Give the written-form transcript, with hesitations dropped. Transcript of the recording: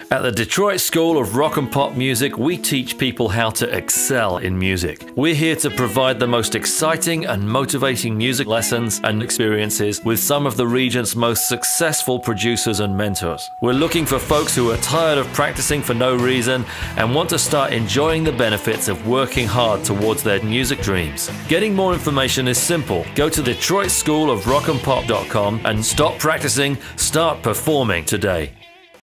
At the Detroit School of Rock and Pop Music, we teach people how to excel in music. We're here to provide the most exciting and motivating music lessons and experiences with some of the region's most successful producers and mentors. We're looking for folks who are tired of practicing for no reason and want to start enjoying the benefits of working hard towards their music dreams. Getting more information is simple. Go to DetroitSchoolofRockandPop.com and stop practicing, start performing today.